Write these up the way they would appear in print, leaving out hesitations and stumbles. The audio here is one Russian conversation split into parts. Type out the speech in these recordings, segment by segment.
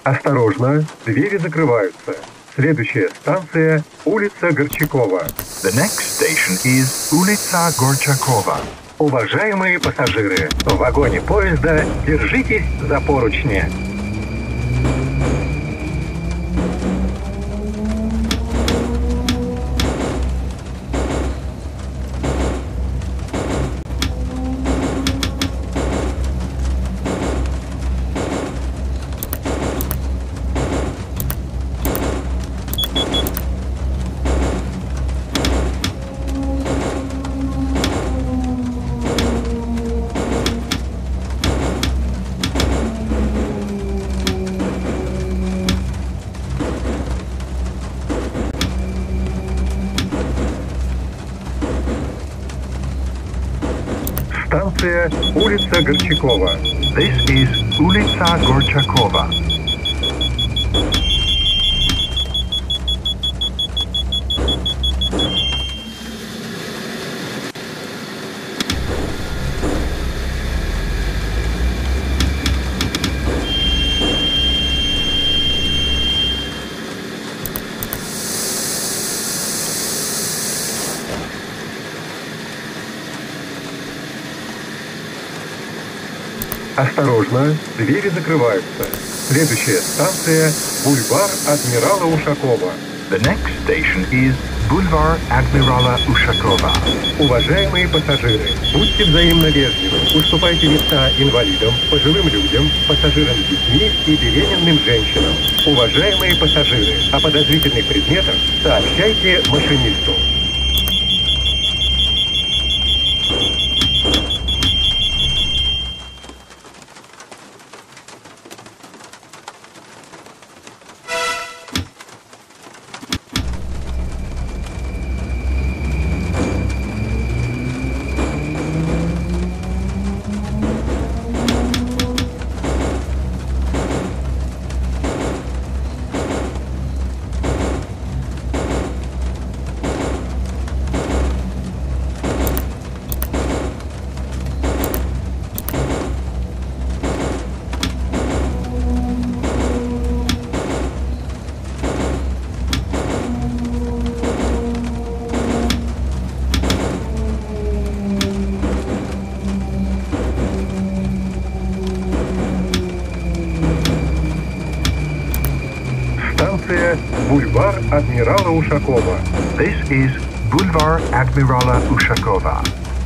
Осторожно, двери закрываются. Следующая станция – улица Горчакова. The next station is Ulica Gorchakova. Уважаемые пассажиры, в вагоне поезда держитесь за поручни. Станция улица Горчакова. This is Ulica Gorchakova. Осторожно, двери закрываются. Следующая станция – бульвар Адмирала Ушакова. The next station is Boulevard Admirala Ushakova. Уважаемые пассажиры, будьте взаимно вежливы. Уступайте места инвалидам, пожилым людям, пассажирам с детьми и беременным женщинам. Уважаемые пассажиры, о подозрительных предметах сообщайте машинисту. Станция бульвар Адмирала Ушакова. This is Boulevard Admirala Ushakova.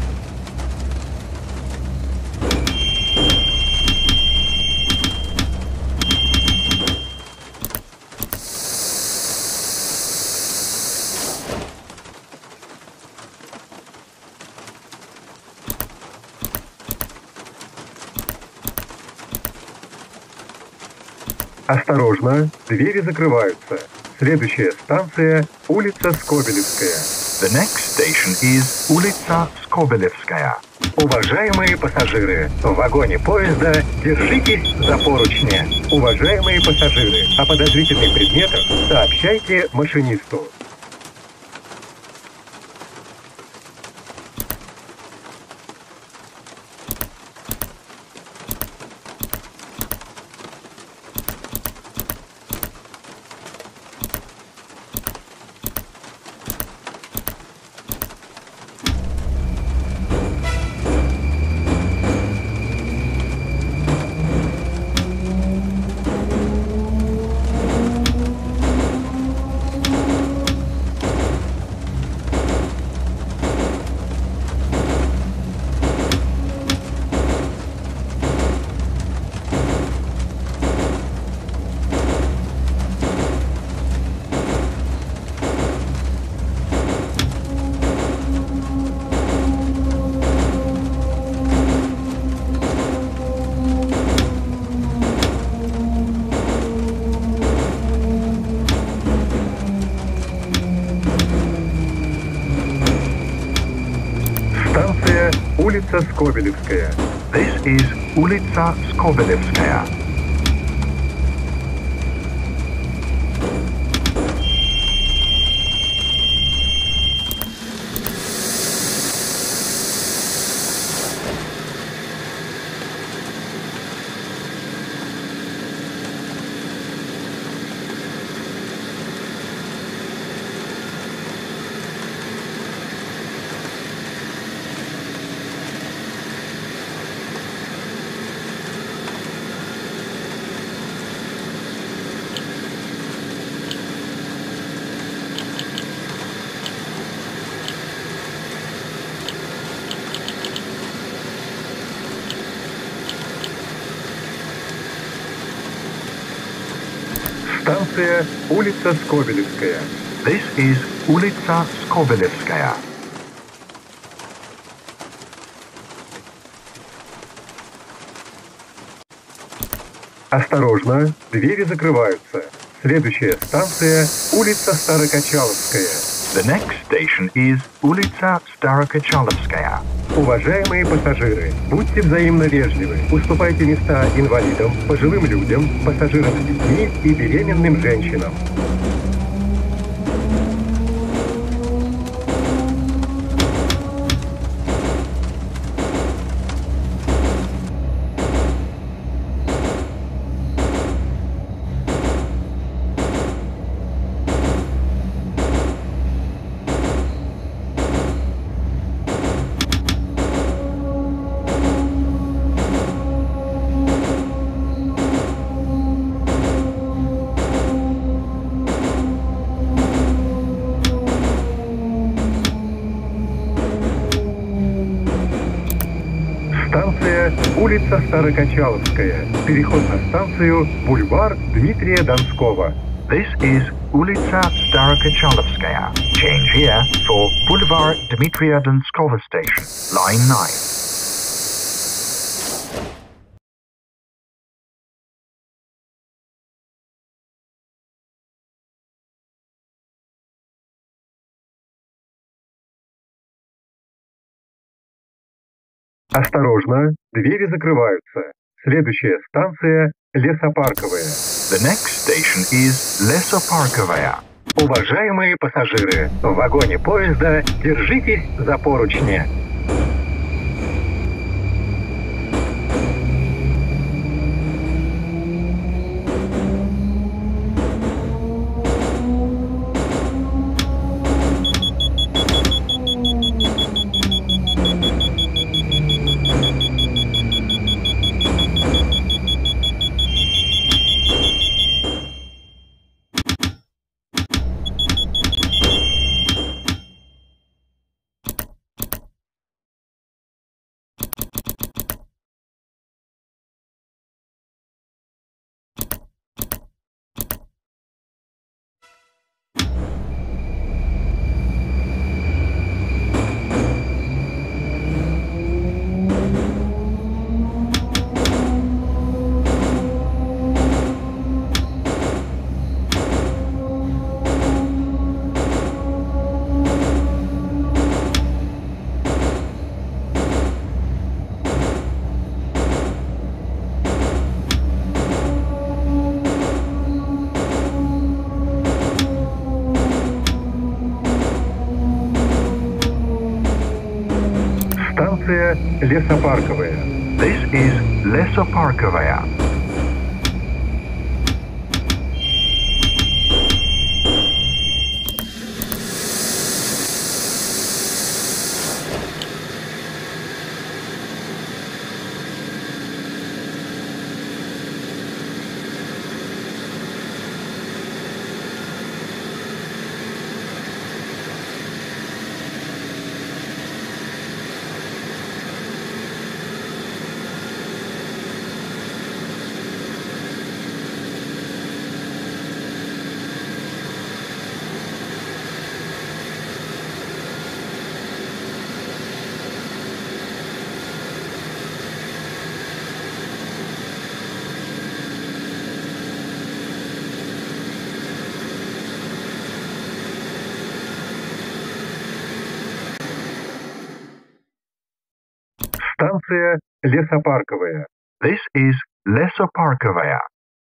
Осторожно, двери закрываются. Следующая станция – улица Скобелевская. The next station is Ulica Skobelevskaya. Уважаемые пассажиры, в вагоне поезда держитесь за поручни. Уважаемые пассажиры, о подозрительных предметах сообщайте машинисту. Станция улица Скобелевская. This is Ulica Skobelevskaya. Станция улица Скобелевская. This is Ulitsa Skobelevskaya. Осторожно, двери закрываются. Следующая станция улица Старокачаловская. The next station is Ulitsa Starokachalovskaya. Уважаемые пассажиры, будьте взаимно вежливы. Уступайте места инвалидам, пожилым людям, пассажирам с детьми и беременным женщинам. Станция улица Старокачаловская. Переход на станцию бульвар Дмитрия Донского. This is Ulitsa Starokachalovskaya. Change here for Boulevard Dmitria Donskova Station, Line 9. Осторожно, двери закрываются. Следующая станция Лесопарковая. The next station is Lesoparkovaya. Уважаемые пассажиры, в вагоне поезда держитесь за поручни. Станция Лесопарковая. This is Lesoparkovaya. Станция Лесопарковая. This is Lesoparkovaya.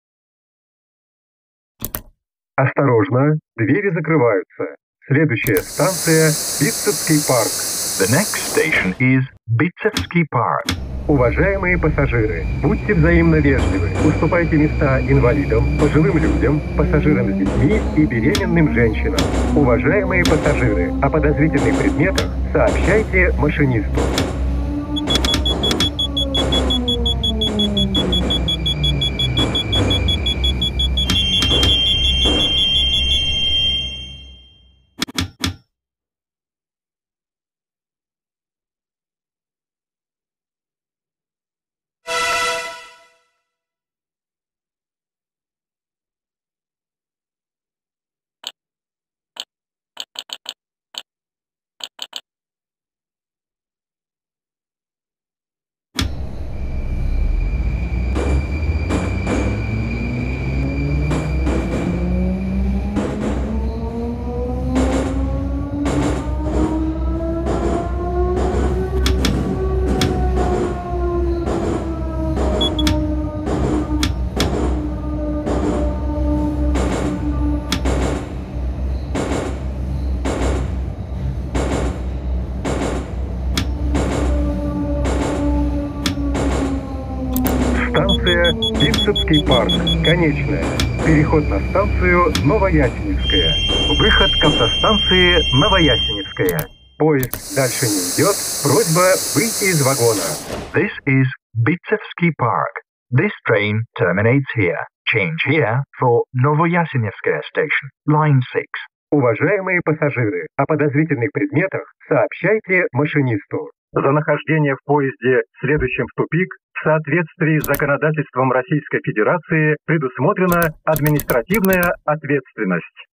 Осторожно, двери закрываются. Следующая станция Битцевский парк. The next station is Bitsevsky Park. Уважаемые пассажиры, будьте взаимно вежливы. Уступайте места инвалидам, пожилым людям, пассажирам с детьми и беременным женщинам. Уважаемые пассажиры, о подозрительных предметах сообщайте машинисту. Бышевский парк. Конечная. Переход на станцию Новоясеневская. Выход к автостанции Новоясеневская. Поезд дальше не идет. Просьба выйти из вагона. This is Bitsevsky Park. This train terminates here. Change here for Novoyasenevskaya station, line 6. Уважаемые пассажиры, о подозрительных предметах сообщайте машинисту. За нахождение в поезде, следующем в тупик, в соответствии с законодательством Российской Федерации предусмотрена административная ответственность.